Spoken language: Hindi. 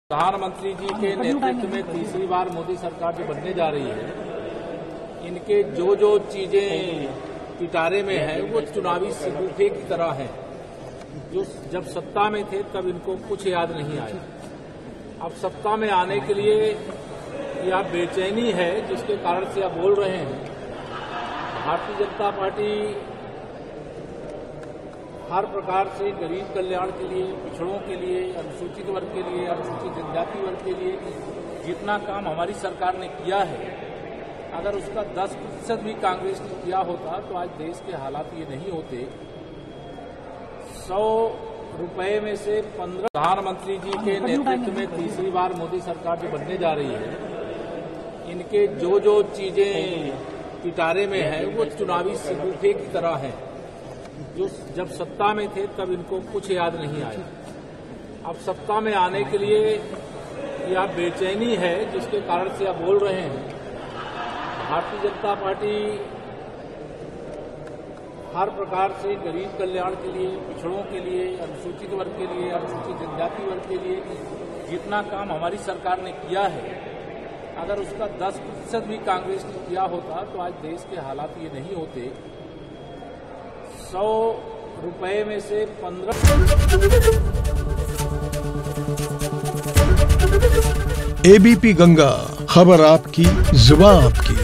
प्रधानमंत्री जी के नेतृत्व में तीसरी बार मोदी सरकार जो बनने जा रही है, इनके जो जो चीजें पिटारे में है वो चुनावी सिगूफे की तरह है। जो जब सत्ता में थे तब इनको कुछ याद नहीं आया। अब सत्ता में आने के लिए यह बेचैनी है जिसके कारण से आप बोल रहे हैं। भारतीय जनता पार्टी हर प्रकार से गरीब कल्याण के लिए, पिछड़ों के लिए, अनुसूचित वर्ग के लिए, अनुसूचित जनजाति वर्ग के लिए जितना काम हमारी सरकार ने किया है, अगर उसका 10% भी कांग्रेस ने किया होता तो आज देश के हालात ये नहीं होते। 100 रुपए में से 15। प्रधानमंत्री जी के नेतृत्व में तीसरी बार मोदी सरकार जो बनने जा रही है, इनके जो जो चीजें पिटारे में है वो चुनावी सिगूफे की तरह है। जो जब सत्ता में थे तब इनको कुछ याद नहीं आया। अब सत्ता में आने के लिए यह बेचैनी है जिसके कारण से आप बोल रहे हैं। भारतीय जनता पार्टी हर प्रकार से गरीब कल्याण के लिए, पिछड़ों के लिए, अनुसूचित वर्ग के लिए, अनुसूचित जनजाति वर्ग के लिए जितना काम हमारी सरकार ने किया है, अगर उसका 10% भी कांग्रेस ने किया होता तो आज देश के हालात ये नहीं होते। 100 रुपए में से 15। एबीपी गंगा, खबर आपकी, जुबान आपकी।